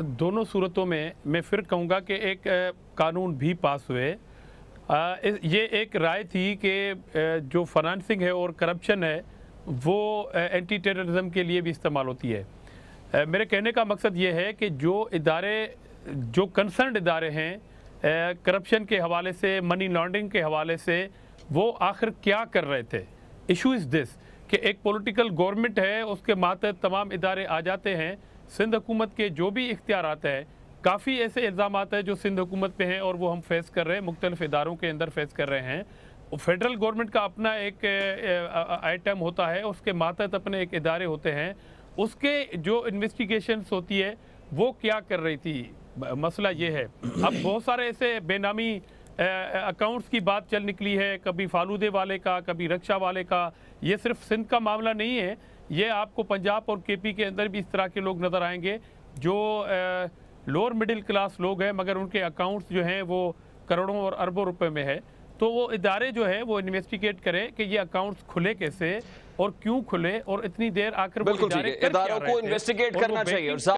दोनों सूरतों में मैं फिर कहूँगा कि एक कानून भी पास हुए। ये एक राय थी कि जो फाइनेंसिंग है और करप्शन है वो एंटी टेररिज्म के लिए भी इस्तेमाल होती है। मेरे कहने का मकसद ये है कि जो कंसर्न इदारे हैं करप्शन के हवाले से, मनी लॉन्ड्रिंग के हवाले से, वो आखिर क्या कर रहे थे। इशू इज़ दिस कि एक पॉलिटिकल गवर्नमेंट है, उसके मातहत तमाम इदारे आ जाते हैं। सिंध हुकूमत के जो भी इख्तियारात हैं, काफ़ी ऐसे इल्ज़ामात हैं जो सिंध हुकूमत पे हैं और वो हम फेस कर रहे हैं, मुख्तलिफ इदारों के अंदर फेस कर रहे हैं। फेडरल गवर्नमेंट का अपना एक आइटम होता है, उसके मातहत अपने एक इदारे होते हैं, उसके जो इन्वेस्टिगेशंस होती है वो क्या कर रही थी। मसला ये है, अब बहुत सारे ऐसे बेनामी अकाउंट्स की बात चल निकली है, कभी फालूदे वाले का, कभी रक्षा वाले का। ये सिर्फ सिंध का मामला नहीं है, ये आपको पंजाब और केपी के अंदर भी इस तरह के लोग नज़र आएंगे जो लोअर मिडिल क्लास लोग हैं, मगर उनके अकाउंट्स जो हैं वो करोड़ों और अरबों रुपए में है। तो वो इदारे जो है वो इन्वेस्टिगेट करें कि ये अकाउंट्स खुले कैसे और क्यों खुले और इतनी देर आखिर वो इदारों को इन्वेस्टिगेट करना चाहिए।